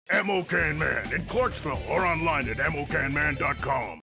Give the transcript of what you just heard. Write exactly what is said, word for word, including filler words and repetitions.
Ammo Can Man in Clarksville or online at ammo can man dot com.